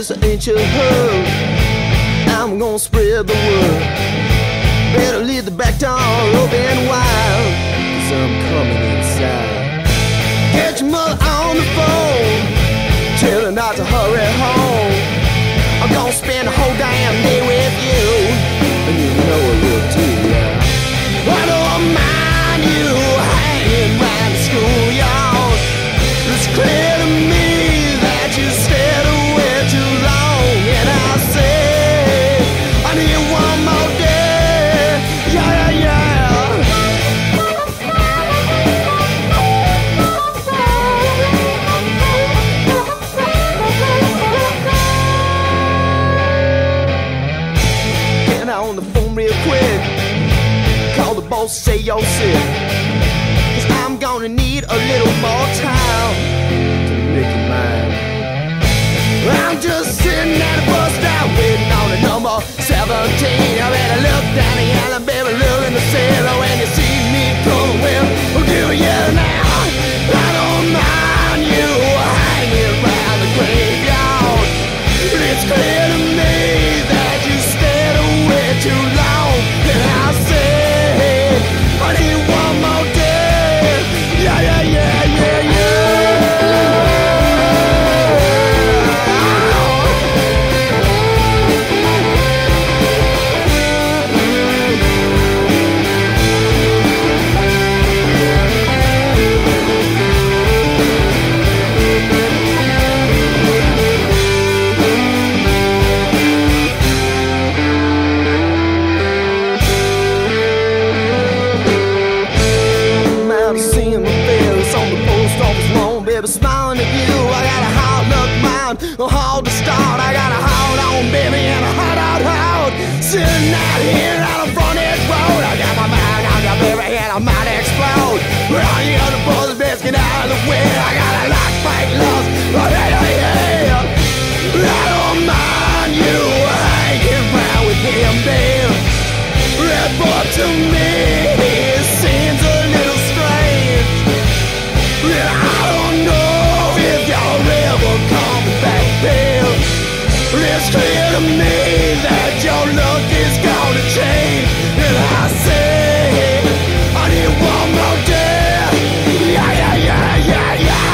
just an inch of her. I'm gonna spread the word. Better leave the back door open wide, 'cause I'm coming inside. Get your mother on the phone, tell her not to hurry home. I'm gonna spend the whole damn day with you, and you know it will too. I don't mind you hanging round the schoolyard. It's clear to me that you stayed away too long, and I say I need one more day. Yeah, yeah, yeah. Get on the phone real quick, call the boss, say you're sick, 'cause I'm gonna need a little more time to make it mine. I'm just sitting at a bus stop waiting on the number 17. I better look down the alley, baby, look in the sailor. When you see me coming, well, I'll give you now. I don't mind you hanging around the graveyard, but it's clear to me that you stayed away too long, and I say I need one more day. Yeah, yeah, yeah, yeah, yeah. Seeing my face on the post office lawn, baby, smiling at you. I got a hard luck mind, a hard to start. I got a hard on, baby, and a hard out. Sitting out here out on front edge road. I got my mind on you, baby, and I might explode. Well, you know the brothers best get out of the way. I got a lock, fight, lost. Oh, hey, hey, hey. I don't mind you hanging around with him, babe. Red boy to me seems a little strange. I don't know if you're ever coming back, babe. It's clear to me that your luck is gonna change, and I say I need one more day. Yeah, yeah, yeah, yeah, yeah.